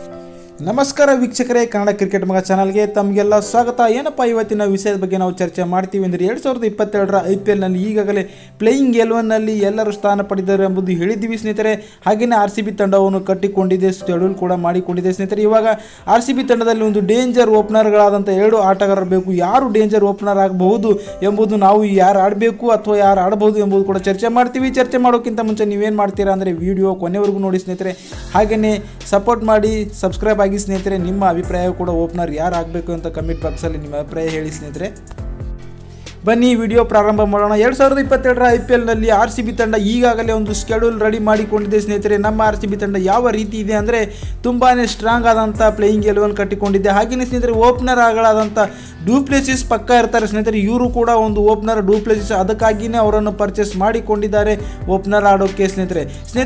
ನಮಸ್ಕಾರ ವೀಕ್ಷಕರೇ, ಕನ್ನಡ ಕ್ರಿಕೆಟ್ ಮಗ ಚಾನಲ್ಗೆ ತಮಗೆಲ್ಲ ಸ್ವಾಗತ. ಏನಪ್ಪ ಇವತ್ತಿನ ವಿಷಯದ ಬಗ್ಗೆ ನಾವು ಚರ್ಚೆ ಮಾಡ್ತೀವಿ ಅಂದರೆ 2022ರ IPL ನಲ್ಲಿ ಈಗಾಗಲೇ ಪ್ಲೇಯಿಂಗ್ 11ನಲ್ಲಿ ಎಲ್ಲರೂ ಸ್ಥಾನ ಪಡೆದಿದ್ದಾರೆ ಎಂಬುದು ಹೇಳಿದ್ದೀವಿ ಸ್ನೇಹಿತರೆ. ಹಾಗೆಯೇ RCB ತಂಡವನ್ನು ಕಟ್ಟಿಕೊಂಡಿದೆ, ಶೆಡ್ಯೂಲ್ ಕೂಡ ಮಾಡಿಕೊಂಡಿದೆ ಸ್ನೇಹಿತರೆ. ಇವಾಗ RCB ತಂಡದಲ್ಲಿ ಒಂದು ಡೇಂಜರ್ ಓಪನರ್ಗಳಾದಂಥ 2 ಆಟಗಾರರು ಬೇಕು. ಯಾರು ಡೇಂಜರ್ ಓಪನರ್ ಆಗಬಹುದು ಎಂಬುದು, ನಾವು ಯಾರು ಆಡಬೇಕು ಅಥವಾ ಯಾರು ಆಡಬಹುದು ಎಂಬುದು ಕೂಡ ಚರ್ಚೆ ಮಾಡ್ತೀವಿ. ಚರ್ಚೆ ಮಾಡೋಕ್ಕಿಂತ ಮುಂಚೆ ನೀವೇನು ಮಾಡ್ತೀರಾ ಅಂದರೆ ವಿಡಿಯೋ ಕೊನೆವರೆಗೂ ನೋಡಿ ಸ್ನೇಹಿತರೆ. ಹಾಗೆಯೇ ಸಪೋರ್ಟ್ ಮಾಡಿ, ಸಬ್ಸ್ಕ್ರೈಬ್ ಆಗಿ ಸ್ನೇಹಿತರೆ. ನಿಮ್ಮ ಅಭಿಪ್ರಾಯ ಕೂಡ ಓಪನರ್ ಯಾರು ಆಗಬೇಕು ಅಂತ ಕಮೆಂಟ್ ಬಾಕ್ಸಲ್ಲಿ ನಿಮ್ಮ ಅಭಿಪ್ರಾಯ ಹೇಳಿ ಸ್ನೇಹಿತರೆ. ಬನ್ನಿ ವಿಡಿಯೋ ಪ್ರಾರಂಭ ಮಾಡೋಣ. 2022ರ IPL ನಲ್ಲಿ RCB ತಂಡ ಈಗಾಗಲೇ ಒಂದು ಶೆಡ್ಯೂಲ್ ರೆಡಿ ಮಾಡಿಕೊಂಡಿದೆ ಸ್ನೇಹಿತರೆ. ನಮ್ಮ RCB ತಂಡ ಯಾವ ರೀತಿ ಇದೆ ಅಂದರೆ ತುಂಬಾ ಸ್ಟ್ರಾಂಗ್ ಆದಂಥ ಪ್ಲೇಯಿಂಗ್ 11 ಕಟ್ಟಿಕೊಂಡಿದೆ. ಹಾಗೆಯೇ ಸ್ನೇಹಿತರೆ ಓಪನರ್ ಆಗಳಾದಂಥ ಡ್ಯೂಪ್ಲೆಸಿಸ್ ಪಕ್ಕ ಇರ್ತಾರೆ ಸ್ನೇಹಿತರೆ. ಇವರು ಕೂಡ ಒಂದು ಓಪನರ್ ಡ್ಯೂಪ್ಲೆಸಿಸ್, ಅದಕ್ಕಾಗಿಯೇ ಅವರನ್ನು ಪರ್ಚೇಸ್ ಮಾಡಿಕೊಂಡಿದ್ದಾರೆ ಓಪನರ್ ಆಡೋಕ್ಕೆ ಸ್ನೇಹಿತರೆ.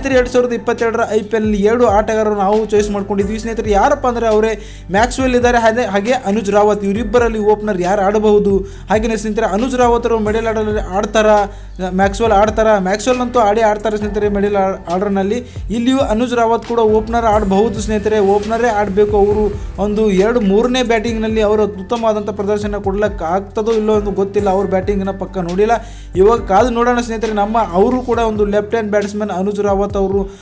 2022ರ IPL ನಲ್ಲಿ 2 ಆಟಗಾರರು ನಾವು ಚಾಯ್ಸ್ ಮಾಡ್ಕೊಂಡಿದ್ವಿ ಸ್ನೇಹಿತರೆ. ಯಾರಪ್ಪ ಅಂದರೆ ಅವರೇ ಮ್ಯಾಕ್ಸ್ವೆಲ್ ಇದ್ದಾರೆ, ಹಾಗೆ ಅನುಜ್ ರಾವತ್. ಇವರಿಬ್ಬರಲ್ಲಿ ಓಪನರ್ ಯಾರು ಆಡಬಹುದು? ಹಾಗೆಯೇ ಸ್ನೇಹಿತರೆ ಅನುಜ್ ರಾವತ್ ಅವರು ಮಿಡಲ್ ಆರ್ಡರ್ ಆಡ್ತಾರಾ, ಮ್ಯಾಕ್ಸ್ವೆಲ್ ಆಡ್ತಾರಾ? ಮ್ಯಾಕ್ಸ್ವೆಲ್ ಅಂತೂ ಆಡ್ತಾರೆ ಸ್ನೇಹಿತರೆ ಮಿಡಲ್ ಆರ್ಡರ್ನಲ್ಲಿ. ಇಲ್ಲಿಯೂ ಅನುಜ್ ರಾವತ್ ಕೂಡ ಓಪನರ್ ಆಡಬಹುದು ಸ್ನೇಹಿತರೆ. ಓಪನರೇ ಆಡಬೇಕು. ಅವರು ಒಂದು 2-3ನೇ ಬ್ಯಾಟಿಂಗ್ನಲ್ಲಿ ಅವರು ಉತ್ತಮವಾದಂಥ ಪ್ರದರ್ಶನ ಕೊಡ್ಲಿಕ್ಕೆ ಆಗ್ತದೋ ಇಲ್ಲೋ ಎಂದು ಗೊತ್ತಿಲ್ಲ. ಅವ್ರ ಬ್ಯಾಟಿಂಗ್ನ ಪಕ್ಕ ನೋಡಿಲ್ಲ. ಇವಾಗ ಕಾದು ನೋಡೋಣ ಸ್ನೇಹಿತರೆ. ಅವರು ಕೂಡ ಒಂದು left hand batsman Anuj Rawat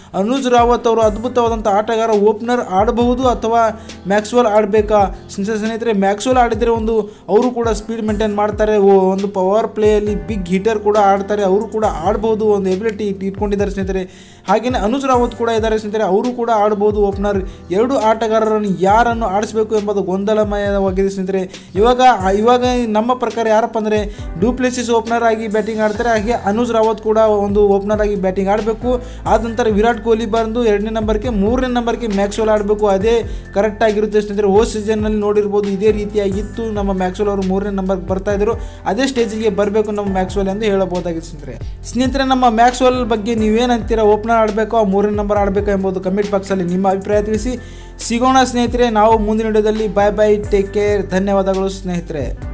ಅವರು ಅದ್ಭುತವಾದಂಥ ಆಟಗಾರ. ಓಪನರ್ ಆಡಬಹುದು ಅಥವಾ ಮ್ಯಾಕ್ಸ್ವೆಲ್ ಆಡಬೇಕಾ ಸ್ನೇಹಿತರೆ? ಮ್ಯಾಕ್ಸ್ವೆಲ್ ಆಡಿದರೆ ಅವರು ಕೂಡ ಸ್ಪೀಡ್ ಮೇಂಟೈನ್ ಮಾಡ್ತಾರೆ, ಒಂದು ಪವರ್ ಪ್ಲೇಯಲ್ಲಿ ಬಿಗ್ ಹಿಟರ್ ಕೂಡ ಆಡ್ತಾರೆ. ಅವರು ಕೂಡ ಆಡಬಹುದು, ಒಂದು ಎಬಿಲಿಟಿ ಇಟ್ಕೊಂಡಿದ್ದಾರೆ ಸ್ನೇಹಿತರೆ. ಹಾಗೆಯೇ ಅನುಜ್ ರಾವತ್ ಕೂಡ ಇದ್ದಾರೆ ಸ್ನೇಹಿತರೆ, ಅವರು ಕೂಡ ಆಡಬಹುದು ಓಪನರ್. 2 ಆಟಗಾರರನ್ನು ಯಾರನ್ನು ಆಡಿಸಬೇಕು ಎಂಬುದು ಗೊಂದಲಮಯವಾಗಿದೆ ಸ್ನೇಹಿತರೆ. ಇವಾಗ ನಮ್ಮ ಪ್ರಕಾರ ಯಾರಪ್ಪ ಅಂದರೆ ಡ್ಯೂಪ್ಲೆಸಿಸ್ ಓಪನರ್ ಆಗಿ ಬ್ಯಾಟಿಂಗ್ ಆಡ್ತಾರೆ, ಹಾಗೆ ಅನುಜ್ ರಾವತ್ ಕೂಡ ಒಂದು ಓಪನರ್ ಆಗಿ ಬ್ಯಾಟಿಂಗ್ ಆಡಬೇಕು. ಆದ ನಂತರ ವಿರಾಟ್ ಕೊಹ್ಲಿ ಬಂದು 2ನೇ ನಂಬರ್ಗೆ, 3ನೇ ನಂಬರ್ಗೆ ಮ್ಯಾಕ್ಸ್ವೆಲ್ ಆಡಬೇಕು. ಅದೇ ಕರೆಕ್ಟ್ ಆಗಿರುತ್ತೆ ಸ್ನೇಹಿತರೆ. ಹೋದ ಸೀಸನ್ನಲ್ಲಿ ನೋಡಿರ್ಬೋದು, ಇದೇ ರೀತಿಯಾಗಿತ್ತು. ನಮ್ಮ ಮ್ಯಾಕ್ಸ್ವೆಲ್ ಅವರು 3ನೇ ನಂಬರ್ಗೆ ಬರ್ತಾ ಇದ್ರು. ಅದೇ ಸ್ಟೇಜಿಗೆ ಬರಬೇಕು ನಮ್ಮ ಮ್ಯಾಕ್ಸ್ವೆಲ್ ಎಂದು ಹೇಳಬಹುದಾಗಿದೆ ಸ್ನೇಹಿತರೆ. ನಮ್ಮ ಮ್ಯಾಕ್ಸ್ವೆಲ್ ಬಗ್ಗೆ ನೀವೇನಂತೀರಾ? ಓಪನರ್ ಆಡಬೇಕು, 3ನೇ ನಂಬರ್ ಆಡಬೇಕು ಎಂಬುದು ಕಮೆಂಟ್ ಬಾಕ್ಸಲ್ಲಿ ನಿಮ್ಮ ಅಭಿಪ್ರಾಯ ತಿಳಿಸಿ. ಸಿಗೋಣ ಸ್ನೇಹಿತರೆ ನಾವು ಮುಂದಿನ ವಿಡಿಯೋದಲ್ಲಿ. ಬಾಯ್ ಬಾಯ್, ಟೇಕ್ ಕೇರ್, ಧನ್ಯವಾದಗಳು ಸ್ನೇಹಿತರೆ.